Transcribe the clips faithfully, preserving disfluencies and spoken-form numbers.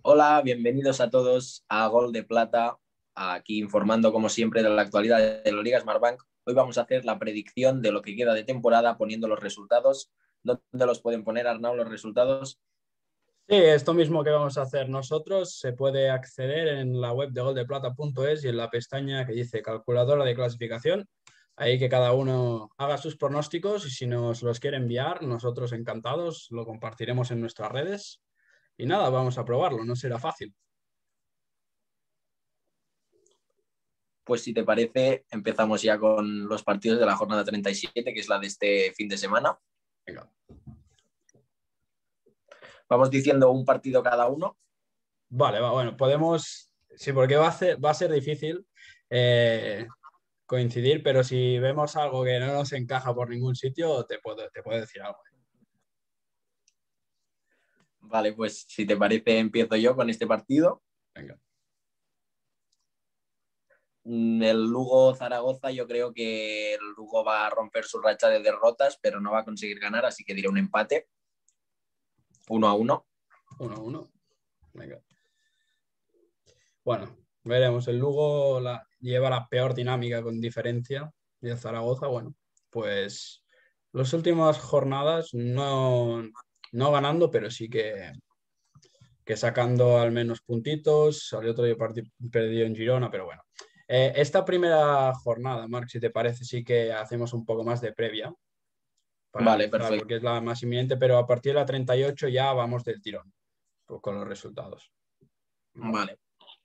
Hola, bienvenidos a todos a Gol de Plata, aquí informando como siempre de la actualidad de la Liga Smartbank. Hoy vamos a hacer la predicción de lo que queda de temporada poniendo los resultados. ¿Dónde los pueden poner, Arnau, los resultados? Sí, esto mismo que vamos a hacer nosotros se puede acceder en la web de goldeplata punto es y en la pestaña que dice calculadora de clasificación. Ahí que cada uno haga sus pronósticos y si nos los quiere enviar, nosotros encantados lo compartiremos en nuestras redes. Y nada, vamos a probarlo, no será fácil. Pues si te parece, empezamos ya con los partidos de la jornada treinta y siete, que es la de este fin de semana. Venga. Vamos diciendo un partido cada uno. Vale, va, bueno, podemos... Sí, porque va a ser, va a ser difícil eh, coincidir, pero si vemos algo que no nos encaja por ningún sitio, te puedo, te puedo decir algo. Vale, pues si te parece, empiezo yo con este partido. Venga. El Lugo-Zaragoza, yo creo que el Lugo va a romper su racha de derrotas, pero no va a conseguir ganar, así que diré un empate. Uno a uno. Uno a uno. Venga. Bueno, veremos. El Lugo la, lleva la peor dinámica con diferencia. Y el Zaragoza, bueno, pues las últimas jornadas no, no ganando, pero sí que, que sacando al menos puntitos. Salió otro día perdido en Girona, pero bueno. Eh, esta primera jornada, Marc, si te parece, sí que hacemos un poco más de previa para Vale, analizar, perfecto. porque es la más inminente, pero a partir de la treinta y ocho ya vamos del tirón pues, con los resultados. Vale. vale.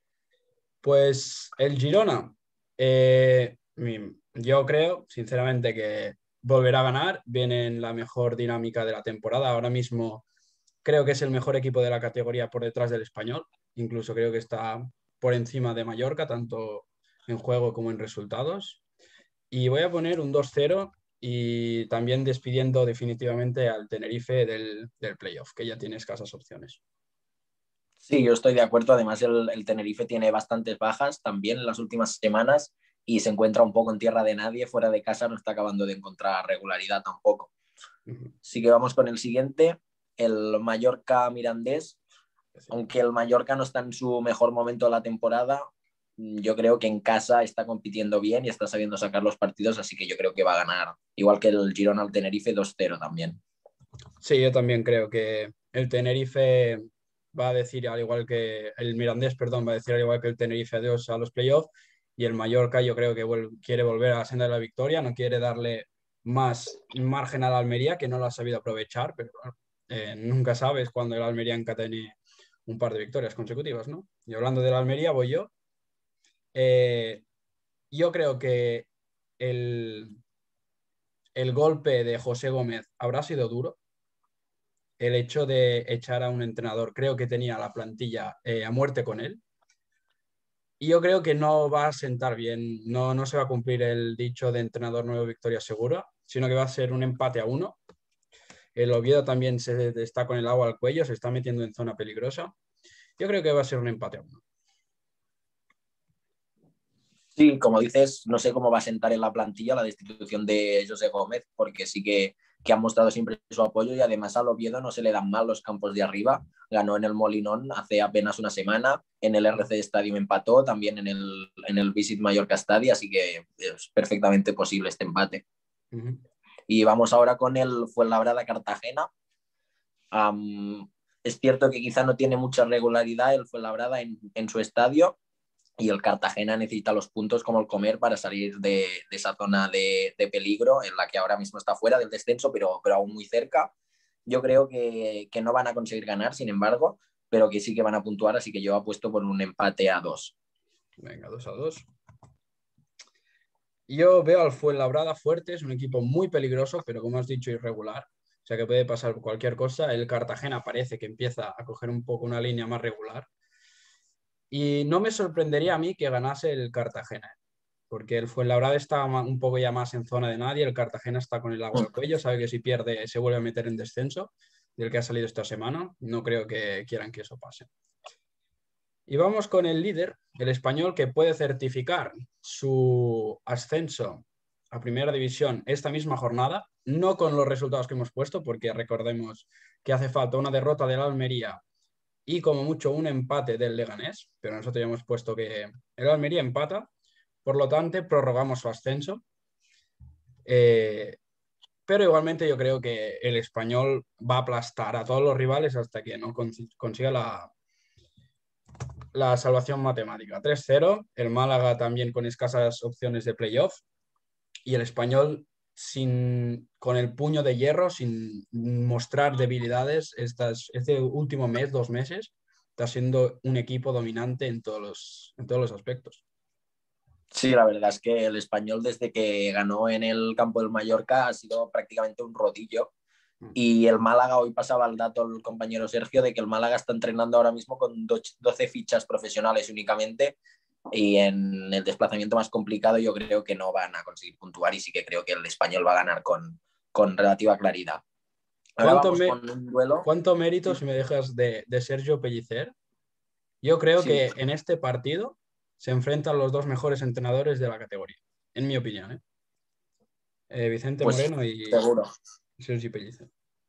Pues el Girona, eh, yo creo, sinceramente, que volverá a ganar. Viene en la mejor dinámica de la temporada. Ahora mismo creo que es el mejor equipo de la categoría por detrás del Español. Incluso creo que está por encima de Mallorca, tanto en juego como en resultados. Y voy a poner un dos cero y también despidiendo definitivamente al Tenerife del, del playoff, que ya tiene escasas opciones. Sí, yo estoy de acuerdo. Además, el, el Tenerife tiene bastantes bajas también en las últimas semanas y se encuentra un poco en tierra de nadie. Fuera de casa no está acabando de encontrar regularidad tampoco. Uh-huh. Así que vamos con el siguiente, el Mallorca-Mirandés. Aunque el Mallorca no está en su mejor momento de la temporada, yo creo que en casa está compitiendo bien y está sabiendo sacar los partidos, así que yo creo que va a ganar. Igual que el Girona al Tenerife dos cero también. Sí, yo también creo que el Tenerife va a decir, al igual que el Mirandés, perdón, va a decir al igual que el Tenerife adiós a los playoffs y el Mallorca yo creo que vuelve, quiere volver a la senda de la victoria, no quiere darle más margen a la Almería, que no lo ha sabido aprovechar, pero eh, nunca sabes cuando el Almería encadene un par de victorias consecutivas, ¿no? Y hablando de la Almería, voy yo. Eh, yo creo que el, el golpe de José Gómez habrá sido duro el hecho de echar a un entrenador. Creo que tenía la plantilla eh, a muerte con él. Y yo creo que no va a sentar bien, no, no se va a cumplir el dicho de entrenador nuevo, victoria segura, sino que va a ser un empate a uno. El Oviedo también se está con el agua al cuello, se está metiendo en zona peligrosa. Yo creo que va a ser un empate a uno. Sí, como dices, no sé cómo va a sentar en la plantilla la destitución de José Gómez, porque sí que, que han mostrado siempre su apoyo y además al Oviedo no se le dan mal los campos de arriba. Ganó en el Molinón hace apenas una semana, en el R C Stadium empató, también en el, en el Visit Mallorca Stadium, así que es perfectamente posible este empate. Uh-huh. Y vamos ahora con el Fuenlabrada Cartagena. Um, es cierto que quizá no tiene mucha regularidad el Fuenlabrada en, en su estadio, y el Cartagena necesita los puntos como el comer para salir de, de esa zona de, de, peligro en la que ahora mismo está fuera del descenso, pero, pero aún muy cerca. Yo creo que, que no van a conseguir ganar, sin embargo, pero que sí que van a puntuar, así que yo apuesto por un empate a dos. Venga, dos a dos. Yo veo al Fuenlabrada fuerte, es un equipo muy peligroso, pero como has dicho, irregular. O sea que puede pasar cualquier cosa. El Cartagena parece que empieza a coger un poco una línea más regular. Y no me sorprendería a mí que ganase el Cartagena, porque el Fuenlabrada está un poco ya más en zona de nadie, el Cartagena está con el agua al cuello, sabe que si pierde se vuelve a meter en descenso, del que ha salido esta semana. No creo que quieran que eso pase. Y vamos con el líder, el Español, que puede certificar su ascenso a Primera División esta misma jornada, no con los resultados que hemos puesto, porque recordemos que hace falta una derrota de la Almería y como mucho un empate del Leganés, pero nosotros ya hemos puesto que el Almería empata, por lo tanto prorrogamos su ascenso. Eh, pero igualmente yo creo que el Español va a aplastar a todos los rivales hasta que no consiga la, la salvación matemática. tres cero, el Málaga también con escasas opciones de playoff y el Español sin, con el puño de hierro, sin mostrar debilidades estas, este último mes, dos meses, está siendo un equipo dominante en todos los, en todos los aspectos. Sí, la verdad es que el Español desde que ganó en el campo del Mallorca ha sido prácticamente un rodillo. Y el Málaga, hoy pasaba el dato el compañero Sergio de que el Málaga está entrenando ahora mismo con doce fichas profesionales únicamente, y en el desplazamiento más complicado yo creo que no van a conseguir puntuar, y sí que creo que el Español va a ganar con, con relativa claridad. Ahora ¿Cuánto, vamos me, con un duelo. ¿Cuánto mérito, si me dejas, de, de Sergio Pellicer? Yo creo Sí, que en este partido se enfrentan los dos mejores entrenadores de la categoría, en mi opinión, ¿eh? Eh, Vicente pues Moreno y seguro. Sergio Pellicer.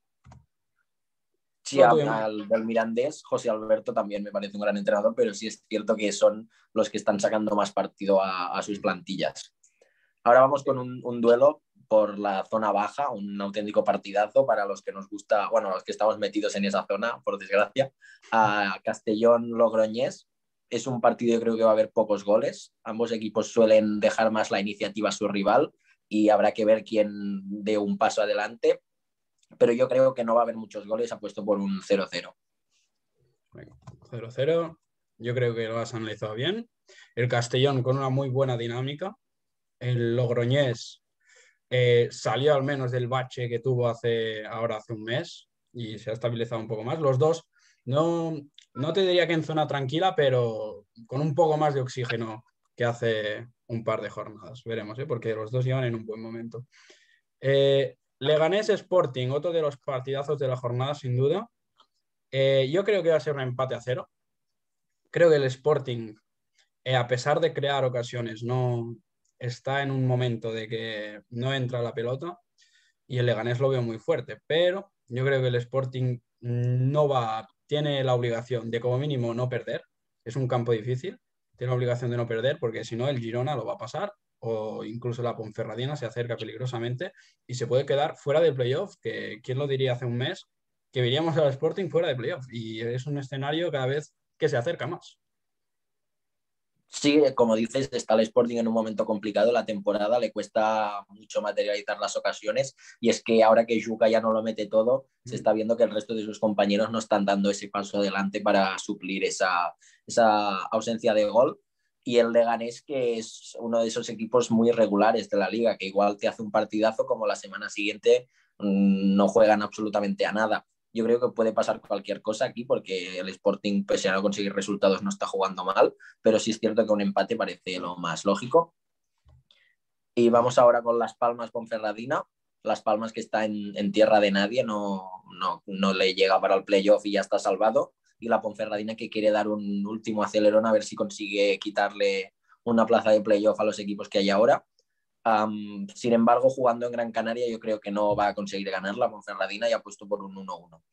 Sí, No, a- tú, em- al del Mirandés, José Alberto también me parece un gran entrenador, pero sí es cierto que son los que están sacando más partido a, a sus plantillas. Ahora vamos con un, un duelo por la zona baja, un auténtico partidazo para los que nos gusta, bueno, los que estamos metidos en esa zona, por desgracia. A Castellón-Logroñés es un partido, yo creo que va a haber pocos goles. Ambos equipos suelen dejar más la iniciativa a su rival y habrá que ver quién dé un paso adelante, pero yo creo que no va a haber muchos goles, apuesto por un cero cero. cero cero. Yo creo que lo has analizado bien. El Castellón con una muy buena dinámica. El Logroñés eh, salió al menos del bache que tuvo hace, ahora hace un mes y se ha estabilizado un poco más. Los dos, no, no te diría que en zona tranquila, pero con un poco más de oxígeno que hace un par de jornadas. Veremos, ¿eh? Porque los dos llevan en un buen momento. Eh, Leganés Sporting, otro de los partidazos de la jornada, sin duda. Eh, yo creo que va a ser un empate a cero. Creo que el Sporting, eh, a pesar de crear ocasiones, no está en un momento de que no entra la pelota y el Leganés lo veo muy fuerte, pero yo creo que el Sporting no va, tiene la obligación de como mínimo no perder. Es un campo difícil, tiene la obligación de no perder porque si no el Girona lo va a pasar o incluso la Ponferradina se acerca peligrosamente y se puede quedar fuera de playoff, que quién lo diría hace un mes que veríamos al Sporting fuera de playoff y es un escenario cada vez que se acerca más. Sí, como dices, está el Sporting en un momento complicado. La temporada le cuesta mucho materializar las ocasiones, y es que ahora que Juca ya no lo mete todo, se está viendo que el resto de sus compañeros no están dando ese paso adelante para suplir esa, esa ausencia de gol. Y el Leganés, que es uno de esos equipos muy irregulares de la liga, que igual te hace un partidazo como la semana siguiente mmm, no juegan absolutamente a nada. Yo creo que puede pasar cualquier cosa aquí, porque el Sporting, pese a no conseguir resultados, no está jugando mal, pero sí es cierto que un empate parece lo más lógico. Y vamos ahora con Las Palmas Ponferradina. Las Palmas, que está en, en tierra de nadie, no, no, no le llega para el playoff y ya está salvado. Y la Ponferradina, que quiere dar un último acelerón a ver si consigue quitarle una plaza de playoff a los equipos que hay ahora. Um, sin embargo, jugando en Gran Canaria, yo creo que no va a conseguir ganar la Ponferradina y ha puesto por un uno uno.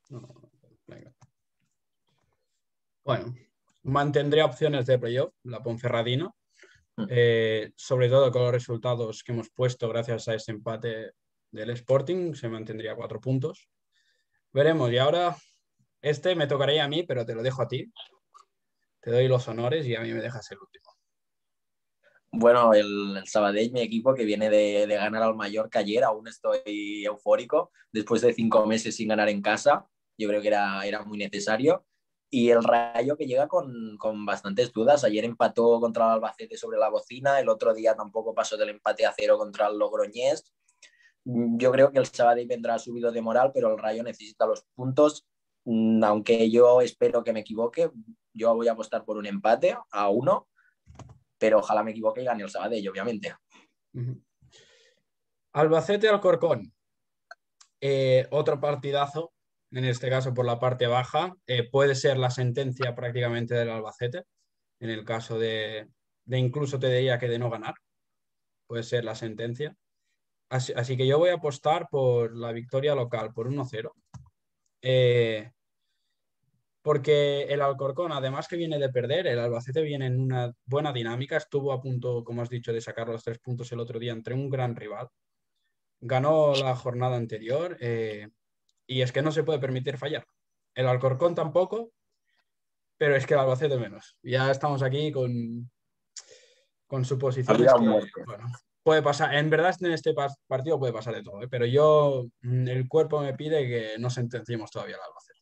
Bueno, mantendría opciones de playoff la Ponferradina, eh, sobre todo con los resultados que hemos puesto gracias a ese empate del Sporting, se mantendría cuatro puntos. Veremos, y ahora este me tocaría a mí, pero te lo dejo a ti. Te doy los honores y a mí me dejas el último. Bueno, el, el Sabadell, mi equipo, que viene de, de ganar al Mallorca ayer, aún estoy eufórico después de cinco meses sin ganar en casa. Yo creo que era, era muy necesario. Y el Rayo, que llega con, con bastantes dudas. Ayer empató contra el Albacete sobre la bocina, el otro día tampoco pasó del empate a cero contra el Logroñés. Yo creo que el Sabadell vendrá subido de moral, pero el Rayo necesita los puntos. Aunque yo espero que me equivoque, yo voy a apostar por un empate a uno, pero ojalá me equivoque y gane el Sabadell, obviamente. Uh-huh. Albacete Alcorcón, eh, otro partidazo, en este caso por la parte baja, eh, puede ser la sentencia prácticamente del Albacete, en el caso de, de incluso te diría que de no ganar, puede ser la sentencia. Así, así que yo voy a apostar por la victoria local, por uno cero. Eh, porque el Alcorcón, además que viene de perder, el Albacete viene en una buena dinámica, estuvo a punto, como has dicho, de sacar los tres puntos el otro día entre un gran rival. Ganó la jornada anterior eh, y es que no se puede permitir fallar. El Alcorcón tampoco, pero es que el Albacete menos. Ya estamos aquí con, con suposiciones Había que, muerte. bueno, puede pasar. En verdad, en este partido puede pasar de todo, ¿eh? Pero yo, el cuerpo me pide que no sentenciemos todavía al Albacete.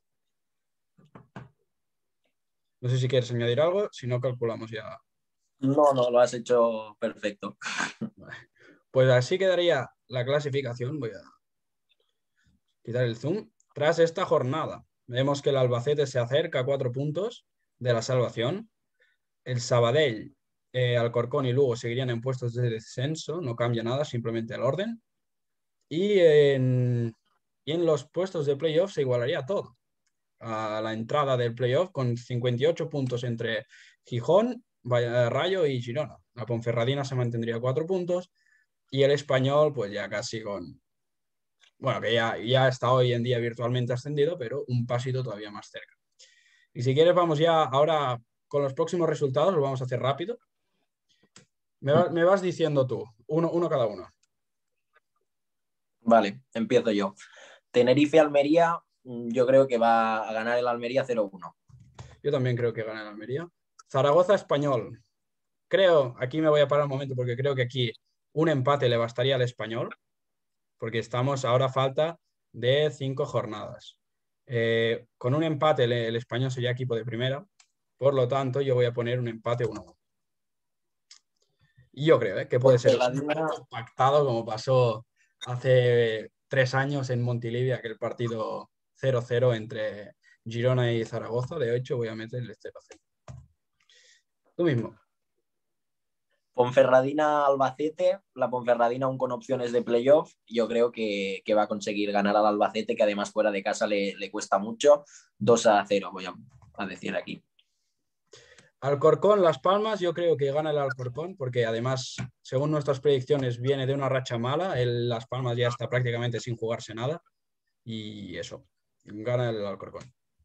No sé si quieres añadir algo, si no calculamos ya. No, no, lo has hecho perfecto. Pues así quedaría la clasificación. Voy a quitar el zoom. Tras esta jornada, vemos que el Albacete se acerca a cuatro puntos de la salvación. El Sabadell, eh, Alcorcón y Lugo seguirían en puestos de descenso, no cambia nada, simplemente el orden. Y en, y en los puestos de playoff se igualaría todo. A la entrada del playoff con cincuenta y ocho puntos entre Gijón, Rayo y Girona. La Ponferradina se mantendría cuatro puntos y el Español pues ya casi con, bueno, que ya, ya está hoy en día virtualmente ascendido, pero un pasito todavía más cerca. Y si quieres vamos ya ahora con los próximos resultados, lo vamos a hacer rápido. Me, va, me vas diciendo tú, uno, uno cada uno. Vale, empiezo yo. Tenerife-Almería, yo creo que va a ganar el Almería cero uno. Yo también creo que gana el Almería. Zaragoza-Español. Creo, aquí me voy a parar un momento porque creo que aquí un empate le bastaría al Español, porque estamos ahora a falta de cinco jornadas. Eh, con un empate el, el Español sería equipo de primera, por lo tanto yo voy a poner un empate uno uno. Y yo creo ¿eh? que puede ser un pactado como pasó hace tres años en Montilivi, aquel partido cero cero entre Girona y Zaragoza. De hecho, voy a meterle cero cero. Tú mismo. Ponferradina-Albacete, la Ponferradina aún con opciones de playoff, yo creo que, que va a conseguir ganar al Albacete, que además fuera de casa le, le cuesta mucho. dos a cero, voy a, a decir aquí. Alcorcón, Las Palmas, yo creo que gana el Alcorcón, porque además, según nuestras predicciones, viene de una racha mala. El Las Palmas ya está prácticamente sin jugarse nada. Y eso, gana el Alcorcón.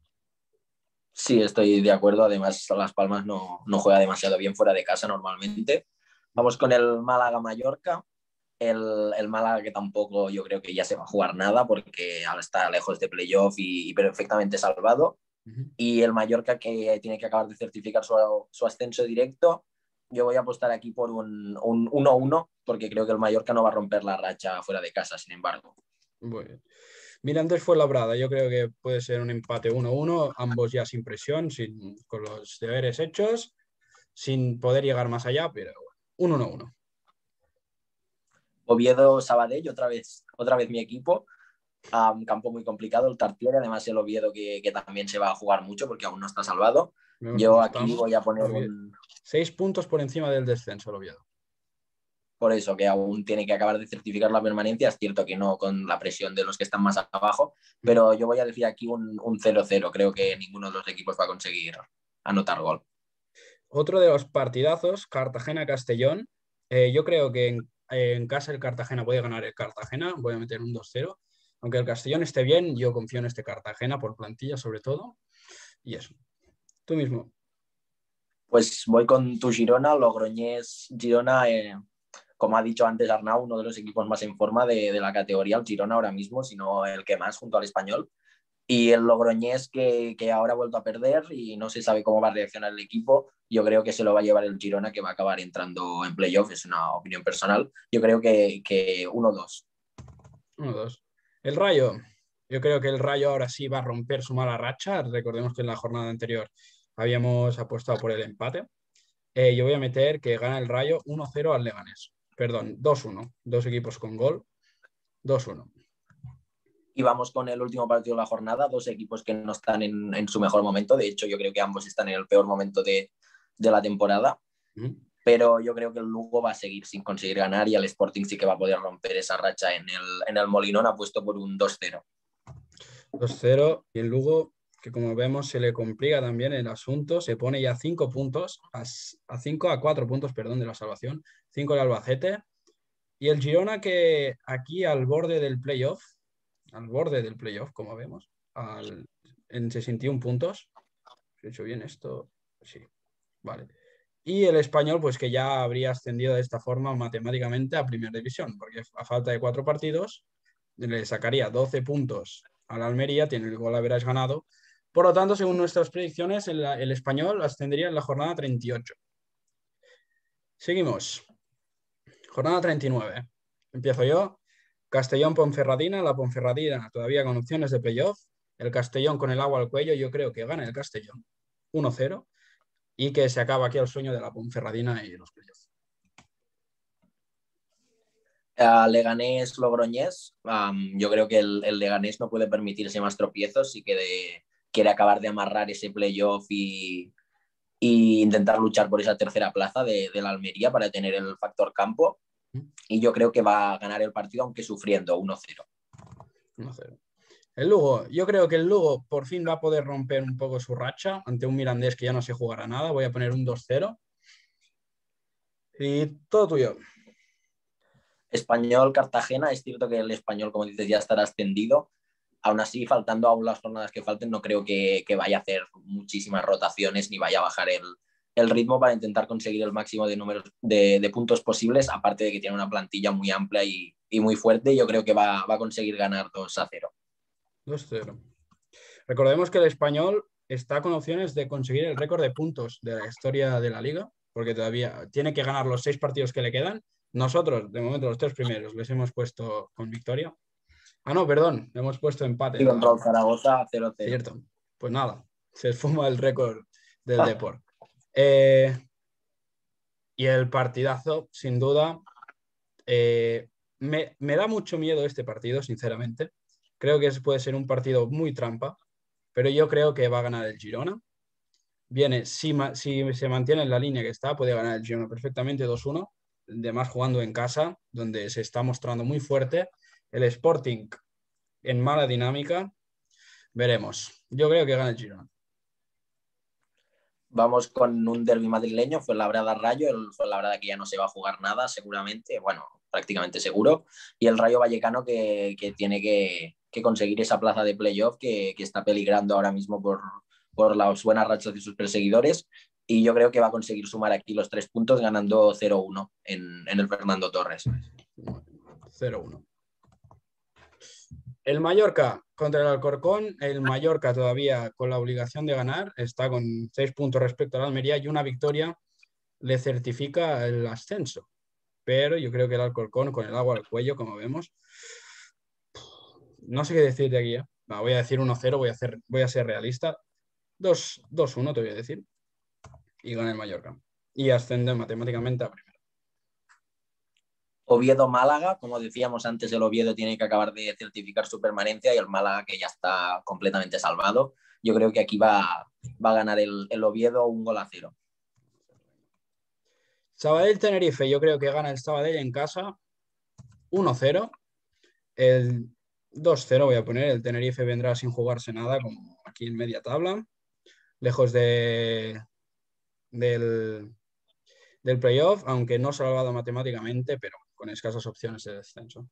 Sí, estoy de acuerdo. Además, Las Palmas no, no juega demasiado bien fuera de casa normalmente. Vamos con el Málaga-Mallorca. El, el Málaga que tampoco yo creo que ya se va a jugar nada porque ahora está lejos de playoff y, y perfectamente salvado. Uh-huh. Y el Mallorca que tiene que acabar de certificar su, su ascenso directo. Yo voy a apostar aquí por un uno uno porque creo que el Mallorca no va a romper la racha fuera de casa, sin embargo. Bueno. Mirandés Fuenlabrada, yo creo que puede ser un empate uno uno, ambos ya sin presión, sin, con los deberes hechos, sin poder llegar más allá, pero un uno uno. Oviedo-Sabadell, otra vez, otra vez mi equipo. Un campo muy complicado el Tartiere, además el Oviedo que, que también se va a jugar mucho porque aún no está salvado. Vemos yo aquí estamos. voy a poner un... Seis puntos por encima del descenso el Oviedo. Por eso, que aún tiene que acabar de certificar la permanencia. Es cierto que no con la presión de los que están más abajo, pero yo voy a decir aquí un cero cero. Creo que ninguno de los equipos va a conseguir anotar gol. Otro de los partidazos, Cartagena-Castellón. Eh, yo creo que en, en casa el Cartagena puede ganar el Cartagena. Voy a meter un dos cero. Aunque el Castellón esté bien, yo confío en este Cartagena por plantilla sobre todo. Y eso. Tú mismo. Pues voy con tu Girona, Logroñés Girona, eh, como ha dicho antes Arnau, uno de los equipos más en forma de, de la categoría, el Girona ahora mismo, sino el que más junto al Español. Y el Logroñés que, que ahora ha vuelto a perder y no se sabe cómo va a reaccionar el equipo. Yo creo que se lo va a llevar el Girona, que va a acabar entrando en playoff, es una opinión personal. Yo creo que, que uno dos. uno dos. El Rayo. Yo creo que el Rayo ahora sí va a romper su mala racha. Recordemos que en la jornada anterior habíamos apostado por el empate. Eh, yo voy a meter que gana el Rayo uno cero al Leganés. Perdón, dos uno. Dos equipos con gol. dos uno. Y vamos con el último partido de la jornada. Dos equipos que no están en, en su mejor momento. De hecho, yo creo que ambos están en el peor momento de, de la temporada. Uh-huh. Pero yo creo que el Lugo va a seguir sin conseguir ganar y el Sporting sí que va a poder romper esa racha en el, en el Molinón. Ha puesto por un dos cero. dos cero. Y el Lugo, que como vemos se le complica también el asunto, se pone ya cinco puntos, a cinco a cuatro puntos, perdón, de la salvación, cinco el Albacete, y el Girona que aquí al borde del playoff, al borde del playoff, como vemos, al, en sesenta y uno puntos, ¿He hecho bien esto? Sí, vale. Y el Español, pues que ya habría ascendido de esta forma matemáticamente a Primera División, porque a falta de cuatro partidos le sacaría doce puntos al Almería, tiene el gol haberás ganado. Por lo tanto, según nuestras predicciones, el, el Español ascendería en la jornada treinta y ocho. Seguimos. Jornada treinta y nueve. Empiezo yo. Castellón-Ponferradina. La Ponferradina todavía con opciones de playoff. El Castellón con el agua al cuello. Yo creo que gana el Castellón uno cero y que se acaba aquí el sueño de la Ponferradina y los playoffs. Uh, Leganés Logroñés, um, yo creo que el, el Leganés no puede permitirse más tropiezos y que de, quiere acabar de amarrar ese playoff y, y intentar luchar por esa tercera plaza de, de la Almería para tener el factor campo, y yo creo que va a ganar el partido aunque sufriendo uno cero. uno cero. El Lugo, yo creo que el Lugo por fin va a poder romper un poco su racha ante un Mirandés que ya no se jugará nada. Voy a poner un dos cero. Y todo tuyo. Español Cartagena, es cierto que el Español, como dices, ya estará ascendido. Aún así, faltando aún las jornadas que falten, no creo que, que vaya a hacer muchísimas rotaciones ni vaya a bajar el, el ritmo para intentar conseguir el máximo de números de, de puntos posibles, aparte de que tiene una plantilla muy amplia y, y muy fuerte. Yo creo que va, va a conseguir ganar dos a cero. dos cero. Recordemos que el Español está con opciones de conseguir el récord de puntos de la historia de la liga, porque todavía tiene que ganar los seis partidos que le quedan. Nosotros, de momento, los tres primeros les hemos puesto con victoria. Ah, no, perdón, hemos puesto empate. Y contra el Zaragoza cero cero. Cierto. Pues nada, se esfuma el récord del Depor. Eh, y el partidazo, sin duda, eh, me, me da mucho miedo este partido, sinceramente. Creo que puede ser un partido muy trampa, pero yo creo que va a ganar el Girona. Viene, si, si se mantiene en la línea que está, puede ganar el Girona perfectamente dos uno. Además, jugando en casa, donde se está mostrando muy fuerte. El Sporting en mala dinámica. Veremos. Yo creo que gana el Girona. Vamos con un derbi madrileño, Fuenlabrada-Rayo. El Fuenlabrada que ya no se va a jugar nada, seguramente, bueno, prácticamente seguro. Y el Rayo Vallecano que, que tiene que, que conseguir esa plaza de playoff que, que está peligrando ahora mismo por, por las buenas rachas de sus perseguidores. Y yo creo que va a conseguir sumar aquí los tres puntos ganando cero uno en, en el Fernando Torres. cero uno. El Mallorca contra el Alcorcón. El Mallorca todavía con la obligación de ganar. Está con seis puntos respecto al Almería y una victoria le certifica el ascenso. Pero yo creo que el Alcorcón con el agua al cuello, como vemos. No sé qué decir de aquí. ¿eh? No, voy a decir uno cero, voy a, hacer, voy a ser realista. dos uno te voy a decir. Y gana el Mallorca. Y ascende matemáticamente a primera. Oviedo-Málaga, como decíamos antes, el Oviedo tiene que acabar de certificar su permanencia y el Málaga que ya está completamente salvado. Yo creo que aquí va, va a ganar el, el Oviedo un gol a cero. Sabadell-Tenerife, yo creo que gana el Sabadell en casa uno cero. El dos cero voy a poner. El Tenerife vendrá sin jugarse nada, como aquí en media tabla, lejos de, del, del playoff, aunque no salvado matemáticamente, pero con escasas opciones de descenso.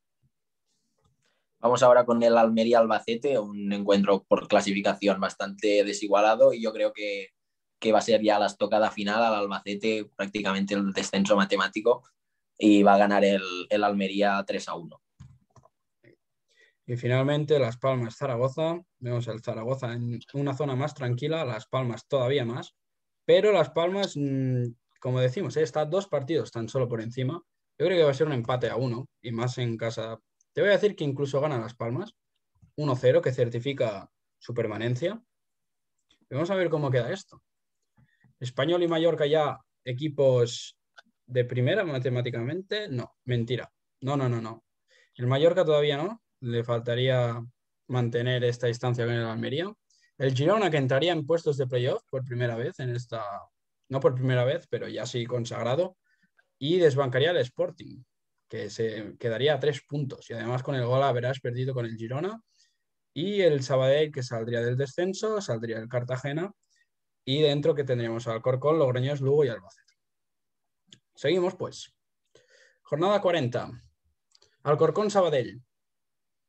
Vamos ahora con el Almería-Albacete, un encuentro por clasificación bastante desigualado, y yo creo que, que va a ser ya la estocada final al Albacete, prácticamente el descenso matemático, y va a ganar el, el Almería tres a uno. Y finalmente Las Palmas-Zaragoza. Vemos el Zaragoza en una zona más tranquila, Las Palmas todavía más, pero Las Palmas, como decimos, está dos partidos tan solo por encima. Yo creo que va a ser un empate a uno, y más en casa. Te voy a decir que incluso gana Las Palmas uno cero, que certifica su permanencia. Y vamos a ver cómo queda esto. Español y Mallorca ya equipos de primera matemáticamente. No, mentira. No, no, no, no. El Mallorca todavía no. Le faltaría mantener esta distancia con el Almería. El Girona, que entraría en puestos de playoff por primera vez en esta... No por primera vez, pero ya sí consagrado. Y desbancaría el Sporting, que se quedaría a tres puntos. Y además con el gol haberás perdido con el Girona. Y el Sabadell, que saldría del descenso, saldría el Cartagena. Y dentro que tendríamos al Alcorcón, Logroñés, Lugo y Albacete. Seguimos, pues. Jornada cuarenta. Alcorcón Sabadell.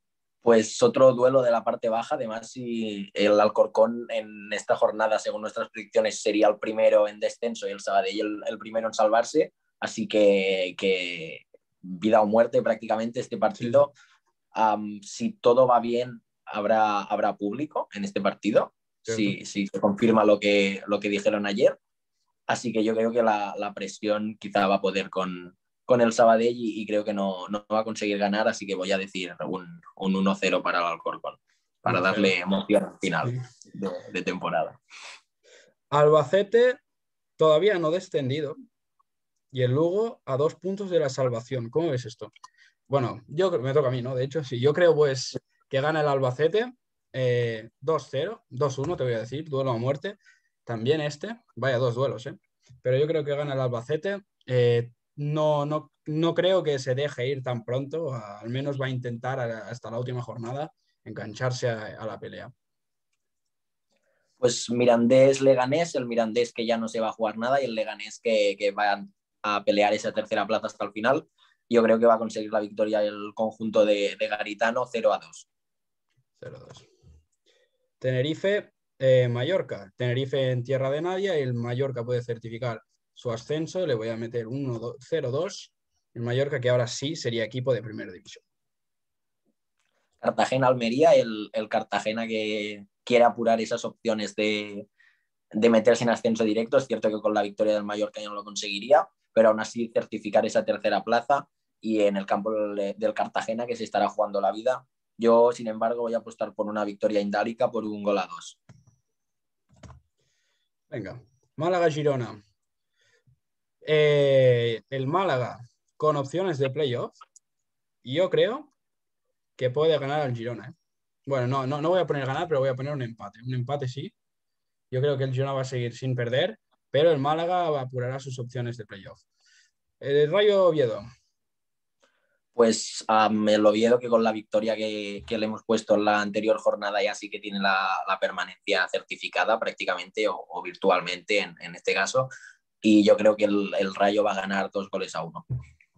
Pues otro duelo de la parte baja, además si el Alcorcón en esta jornada, según nuestras predicciones, sería el primero en descenso y el Sabadell el, el primero en salvarse, así que, que vida o muerte prácticamente este partido. Sí. Um, si todo va bien, habrá, habrá público en este partido, si, si se confirma lo que, lo que dijeron ayer, así que yo creo que la, la presión quizá va a poder con... con el Sabadell y, y creo que no, no va a conseguir ganar, así que voy a decir un, un uno cero para el Alcorcón, para uno cero. Darle emoción al final sí. de, de temporada. Albacete todavía no descendido y el Lugo a dos puntos de la salvación. ¿Cómo ves esto? Bueno, yo me toca a mí, ¿no? De hecho, sí, yo creo pues que gana el Albacete eh, dos cero, dos uno te voy a decir, duelo a muerte. También este, vaya dos duelos, ¿eh? Pero yo creo que gana el Albacete. Eh, No, no, no creo que se deje ir tan pronto, al menos va a intentar hasta la última jornada engancharse a, a la pelea. Pues Mirandés-Leganés, el Mirandés que ya no se va a jugar nada y el Leganés que, que va a pelear esa tercera plaza hasta el final. Yo creo que va a conseguir la victoria el conjunto de, de Garitano cero a dos. cero a dos. Tenerife, eh, Mallorca. Tenerife en tierra de nadie y el Mallorca puede certificar su ascenso. Le voy a meter uno cero dos. El Mallorca que ahora sí sería equipo de primera división. Cartagena-Almería, el, el Cartagena que quiere apurar esas opciones de, de meterse en ascenso directo. Es cierto que con la victoria del Mallorca ya no lo conseguiría, pero aún así certificar esa tercera plaza y en el campo del, del Cartagena que se estará jugando la vida. Yo, sin embargo, voy a apostar por una victoria indálica por un gol a dos. Venga, Málaga-Girona. Eh, el Málaga con opciones de playoff. Y yo creo que puede ganar al Girona. ¿eh? Bueno, no, no, no voy a poner ganar, pero voy a poner un empate. Un empate sí. Yo creo que el Girona va a seguir sin perder, pero el Málaga apurará sus opciones de playoff. El Rayo Oviedo. Pues um, el Oviedo que con la victoria que, que le hemos puesto en la anterior jornada ya sí que tiene la, la permanencia certificada prácticamente o, o virtualmente en, en este caso. Y yo creo que el, el Rayo va a ganar dos goles a uno.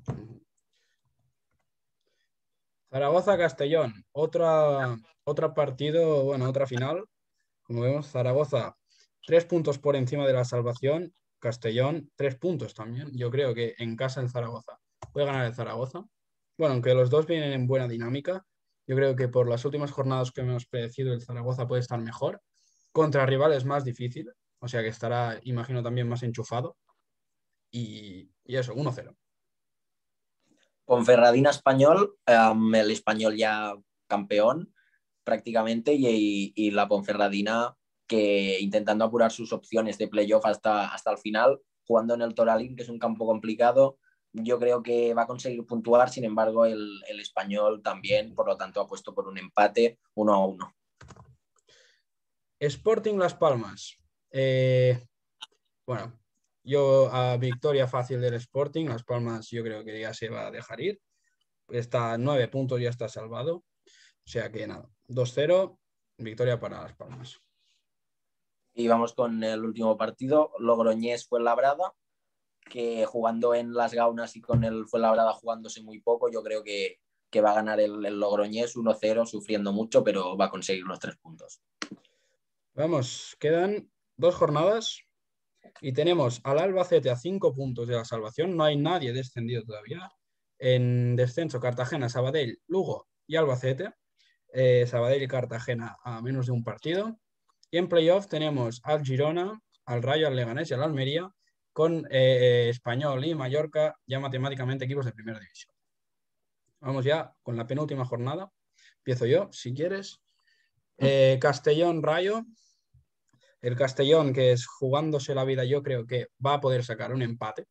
Zaragoza-Castellón, otra, otro partido, bueno, otra final. Como vemos, Zaragoza, tres puntos por encima de la salvación. Castellón, tres puntos también. Yo creo que en casa el Zaragoza puede ganar el Zaragoza. Bueno, aunque los dos vienen en buena dinámica, yo creo que por las últimas jornadas que hemos predecido, el Zaragoza puede estar mejor. Contra rivales más difícil, o sea que estará, imagino, también más enchufado. Y, y eso, uno cero. Ponferradina Español, um, el Español ya campeón prácticamente y, y la Ponferradina que intentando apurar sus opciones de playoff hasta, hasta el final, jugando en el Toralín, que es un campo complicado. Yo creo que va a conseguir puntuar, sin embargo, el, el Español también, por lo tanto, ha puesto por un empate uno a uno. Sporting Las Palmas. Eh, bueno, yo a victoria fácil del Sporting. Las Palmas yo creo que ya se va a dejar ir. Está a nueve puntos, ya está salvado. O sea que nada, dos cero, victoria para Las Palmas. Y vamos con el último partido, Logroñés-Fuenlabrada, que jugando en Las Gaunas y con el Fuenlabrada jugándose muy poco, yo creo que, que va a ganar el, el Logroñés uno cero, sufriendo mucho, pero va a conseguir los tres puntos. Vamos, quedan dos jornadas y tenemos al Albacete a cinco puntos de la salvación. No hay nadie descendido todavía. En descenso, Cartagena, Sabadell, Lugo y Albacete. Eh, Sabadell y Cartagena a menos de un partido. Y en playoff tenemos al Girona, al Rayo, al Leganés y al Almería, con eh, Español y Mallorca ya matemáticamente equipos de primera división. Vamos ya con la penúltima jornada. Empiezo yo, si quieres. Eh, Castellón-Rayo. El Castellón, que es jugándose la vida, yo creo que va a poder sacar un empate.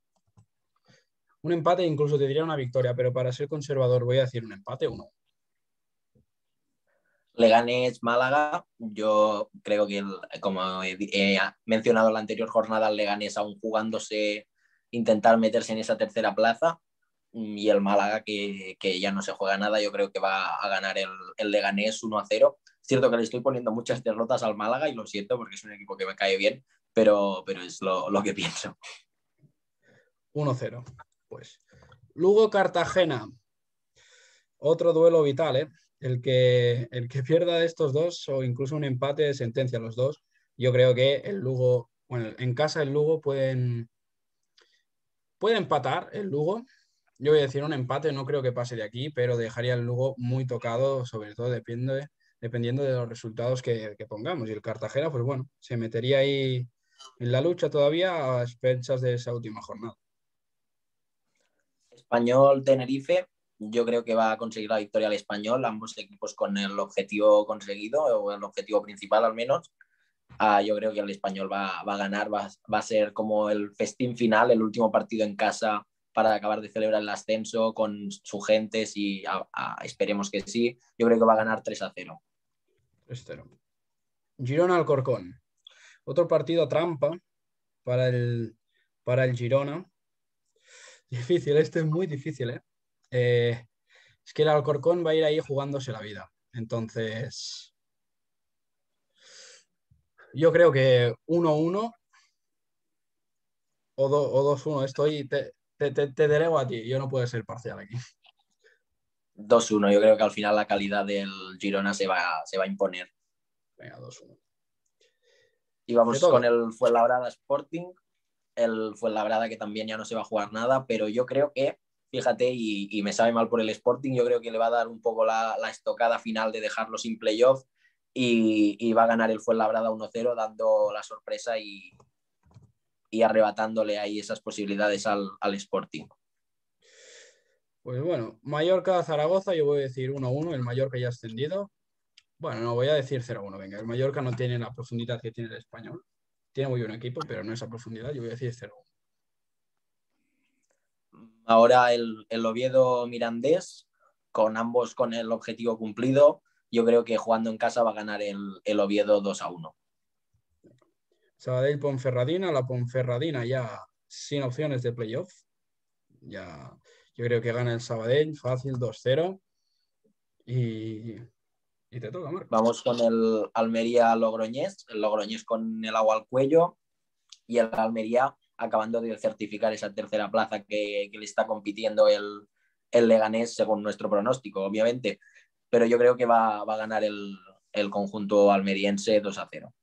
Un empate incluso te diría una victoria, pero para ser conservador voy a decir un empate uno. Leganés Málaga, yo creo que, el, como he, he mencionado en la anterior jornada, el Leganés aún jugándose, intentar meterse en esa tercera plaza, y el Málaga que, que ya no se juega nada, yo creo que va a ganar el, el Leganés uno a cero. Es cierto que le estoy poniendo muchas derrotas al Málaga y lo siento porque es un equipo que me cae bien, pero, pero es lo, lo que pienso. uno cero. Pues Lugo-Cartagena. Otro duelo vital, ¿eh? el que, el que pierda de estos dos o incluso un empate sentencia a los dos. Yo creo que el Lugo, bueno, en casa el Lugo pueden, puede empatar el Lugo. Yo voy a decir un empate, no creo que pase de aquí, pero dejaría el Lugo muy tocado, sobre todo depende, dependiendo de los resultados que, que pongamos. Y el Cartagena, pues bueno, se metería ahí en la lucha todavía a expensas de esa última jornada. Español Tenerife, yo creo que va a conseguir la victoria al Español, ambos equipos con el objetivo conseguido, o el objetivo principal al menos. Uh, yo creo que el Español va, va a ganar, va, va a ser como el festín final, el último partido en casa para acabar de celebrar el ascenso con su gente, si a, a, esperemos que sí. Yo creo que va a ganar tres a cero. tres cero. Girona Alcorcón. Otro partido trampa para el, para el Girona. Difícil, este es muy difícil, ¿eh? ¿eh? Es que el Alcorcón va a ir ahí jugándose la vida. Entonces, yo creo que uno uno o, o dos uno. Estoy, te, te, te, te delego a ti. Yo no puedo ser parcial aquí. dos uno. Yo creo que al final la calidad del Girona se va, se va a imponer. Venga, dos uno. Y vamos con el Fuenlabrada Sporting. El Fuenlabrada que también ya no se va a jugar nada, pero yo creo que, fíjate, y, y me sabe mal por el Sporting, yo creo que le va a dar un poco la, la estocada final de dejarlo sin playoff y, y va a ganar el Fuenlabrada uno cero, dando la sorpresa y, y arrebatándole ahí esas posibilidades al, al Sporting. Pues bueno, Mallorca-Zaragoza, yo voy a decir uno uno, el Mallorca ya ha ascendido. Bueno, no, voy a decir cero uno, venga, el Mallorca no tiene la profundidad que tiene el Español. Tiene muy buen equipo, pero no esa profundidad, yo voy a decir cero uno. Ahora el, el Oviedo Mirandés, con ambos con el objetivo cumplido, yo creo que jugando en casa va a ganar el, el Oviedo dos a uno. Sabadell Ponferradina, la Ponferradina ya sin opciones de playoff. Ya, yo creo que gana el Sabadell, fácil, dos cero. Y, y te toca, Marcos. Vamos con el Almería Logroñés, el Logroñés con el agua al cuello y el Almería acabando de certificar esa tercera plaza que, que le está compitiendo el, el Leganés según nuestro pronóstico, obviamente. Pero yo creo que va, va a ganar el, el conjunto almeriense dos a cero.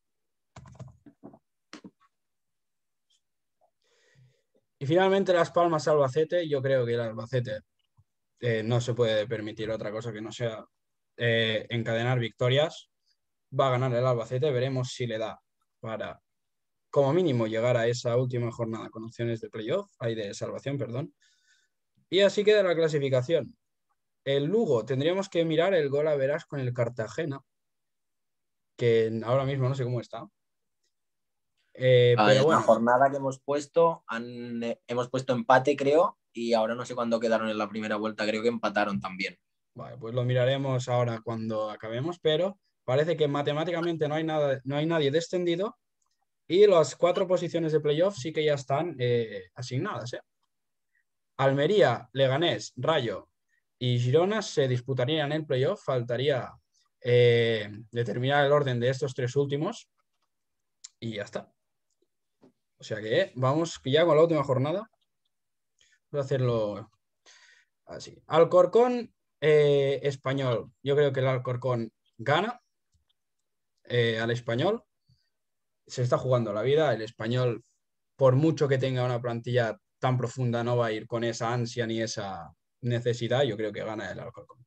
Y finalmente Las Palmas Albacete, yo creo que el Albacete eh, no se puede permitir otra cosa que no sea eh, encadenar victorias. Va a ganar el Albacete, veremos si le da para como mínimo llegar a esa última jornada con opciones de playoff, hay de salvación, perdón. Y así queda la clasificación. El Lugo, tendríamos que mirar el gol a verás con el Cartagena, que ahora mismo no sé cómo está. Eh, ah, pero en bueno. la jornada que hemos puesto, han, eh, hemos puesto empate, creo, y ahora no sé cuándo quedaron en la primera vuelta, creo que empataron también. Vale, pues lo miraremos ahora cuando acabemos, pero parece que matemáticamente no hay, nada, no hay nadie descendido y las cuatro posiciones de playoff sí que ya están eh, asignadas. ¿eh? Almería, Leganés, Rayo y Girona se disputarían el playoff. Faltaría eh, determinar el orden de estos tres últimos y ya está. O sea que vamos ya con la última jornada. Voy a hacerlo así. Alcorcón, eh, Español. Yo creo que el Alcorcón gana eh, al Español. Se está jugando la vida. El Español, por mucho que tenga una plantilla tan profunda, no va a ir con esa ansia ni esa necesidad. Yo creo que gana el Alcorcón.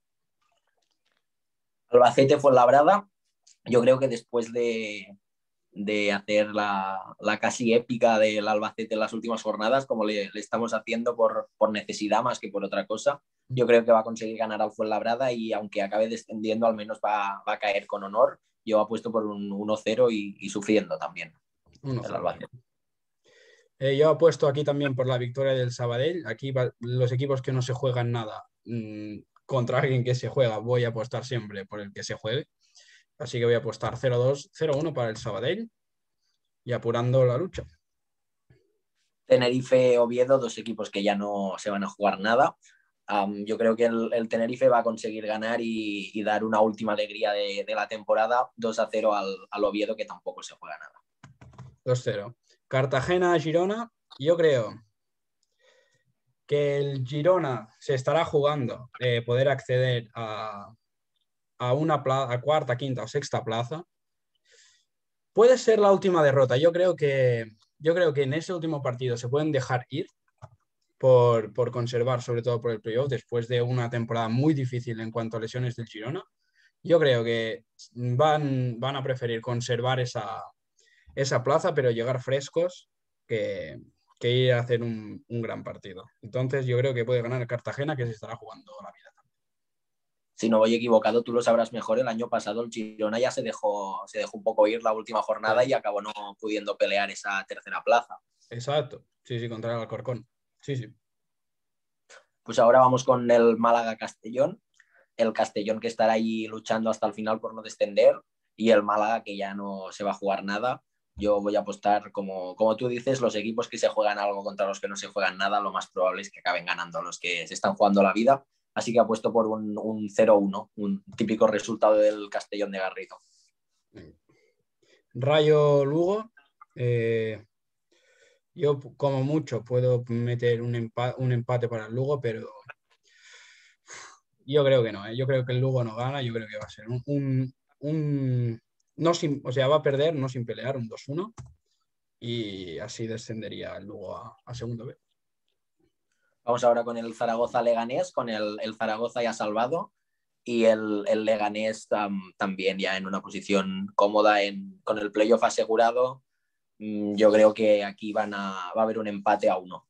Albacete Fuenlabrada, yo creo que después de, de hacer la, la casi épica del Albacete en las últimas jornadas, como le, le estamos haciendo por, por necesidad más que por otra cosa, yo creo que va a conseguir ganar al Fuenlabrada y aunque acabe descendiendo, al menos va, va a caer con honor. Yo apuesto por un uno cero y, y sufriendo también el Albacete. Eh, yo apuesto aquí también por la victoria del Sabadell. Aquí va, los equipos que no se juegan nada mmm, contra alguien que se juega, voy a apostar siempre por el que se juegue. Así que voy a apostar cero dos, cero uno para el Sabadell y apurando la lucha. Tenerife, Oviedo, dos equipos que ya no se van a jugar nada. Um, yo creo que el, el Tenerife va a conseguir ganar y, y dar una última alegría de, de la temporada, dos a cero al, al Oviedo, que tampoco se juega nada. dos cero. Cartagena, Girona, yo creo que el Girona se estará jugando eh, poder acceder a, a una plaza, a cuarta, quinta o sexta plaza. Puede ser la última derrota. Yo creo que, yo creo que en ese último partido se pueden dejar ir por, por conservar, sobre todo por el playoff, después de una temporada muy difícil en cuanto a lesiones del Girona. Yo creo que van, van a preferir conservar esa, esa plaza, pero llegar frescos que, que ir a hacer un, un gran partido. Entonces yo creo que puede ganar el Cartagena, que se estará jugando la vida. Si no voy equivocado, tú lo sabrás mejor, el año pasado el Girona ya se dejó, se dejó un poco ir la última jornada Sí. Y acabó no pudiendo pelear esa tercera plaza. Exacto, sí, sí, contra el Alcorcón. Sí, sí. Pues ahora vamos con el Málaga-Castellón, el Castellón que estará ahí luchando hasta el final por no descender y el Málaga que ya no se va a jugar nada. Yo voy a apostar, como, como tú dices, los equipos que se juegan algo contra los que no se juegan nada, lo más probable es que acaben ganando los que se están jugando la vida. Así que apuesto por un, un cero uno, un típico resultado del Castellón de Garrido. Rayo Lugo. Eh, yo, como mucho, puedo meter un, empa un empate para el Lugo, pero yo creo que no. ¿eh? Yo creo que el Lugo no gana. Yo creo que va a ser un. un, un no sin, o sea, va a perder, no sin pelear, un dos uno. Y así descendería el Lugo a, a segundo B. Vamos ahora con el Zaragoza-Leganés, con el, el Zaragoza ya salvado y el, el Leganés um, también ya en una posición cómoda en, con el playoff asegurado. Um, yo creo que aquí van a, va a haber un empate a uno.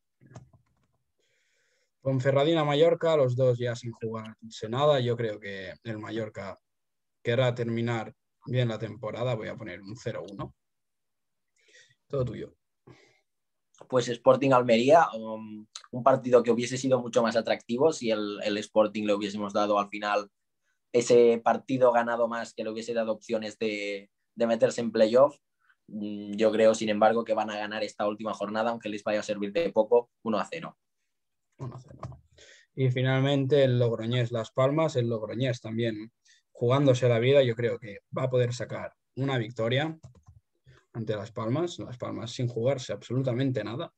Ponferradina-Mallorca, los dos ya sin jugarse nada. Yo creo que el Mallorca querrá terminar bien la temporada. Voy a poner un cero uno. Todo tuyo. Pues Sporting Almería, um, un partido que hubiese sido mucho más atractivo si el, el Sporting le hubiésemos dado al final ese partido ganado más, que le hubiese dado opciones de, de meterse en playoff. Yo creo, sin embargo, que van a ganar esta última jornada, aunque les vaya a servir de poco, uno a cero. uno a cero. Y finalmente el Logroñés Las Palmas, el Logroñés también jugándose la vida, yo creo que va a poder sacar una victoria ante Las Palmas, Las Palmas sin jugarse absolutamente nada.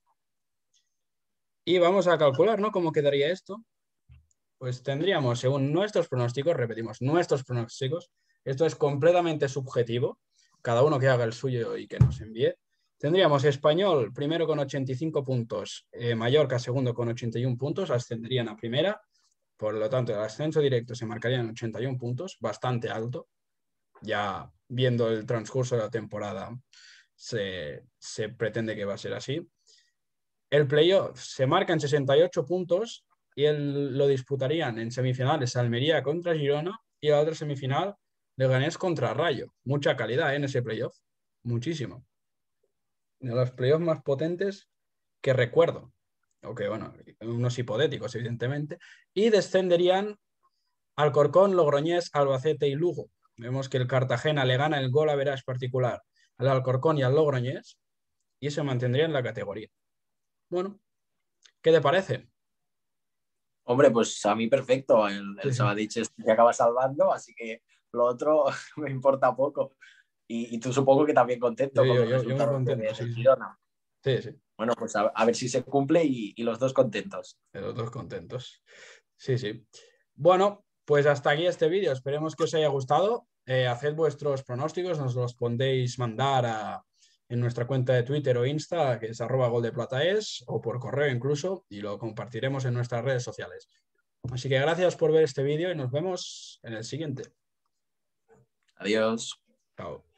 Y vamos a calcular, ¿no? ¿Cómo quedaría esto? Pues tendríamos, según nuestros pronósticos, repetimos, nuestros pronósticos, esto es completamente subjetivo, cada uno que haga el suyo y que nos envíe. Tendríamos Español primero con ochenta y cinco puntos, eh, Mallorca segundo con ochenta y uno puntos, ascenderían a primera, por lo tanto el ascenso directo se marcaría en ochenta y uno puntos, bastante alto, ya viendo el transcurso de la temporada se, se pretende que va a ser así. El playoff se marca en sesenta y ocho puntos y el, lo disputarían en semifinales Almería contra Girona y la otra semifinal Leganés contra Rayo. Mucha calidad ¿eh? en ese playoff, muchísimo. De los playoffs más potentes que recuerdo, o que bueno, unos hipotéticos evidentemente, y descenderían Alcorcón, Logroñés, Albacete y Lugo. Vemos que el Cartagena le gana el gol a verás particular al Alcorcón y al Logroñés y se mantendría en la categoría. Bueno, ¿qué te parece? Hombre, pues a mí perfecto. El, el Sí, sí. Sabadell se acaba salvando, así que lo otro me importa poco. Y, y tú supongo que también contento Yo, con yo, los yo, yo muy resultados de, contento, de sí, sí. Girona. Sí, sí, Bueno, pues a, a ver si se cumple y, y los dos contentos. los dos contentos. Sí, sí. Bueno, pues hasta aquí este vídeo. Esperemos que os haya gustado. Eh, haced vuestros pronósticos, nos los podéis mandar a, en nuestra cuenta de Twitter o Insta, que es arroba goldeplataes, o por correo incluso, y lo compartiremos en nuestras redes sociales. Así que gracias por ver este vídeo y nos vemos en el siguiente. Adiós. Chao.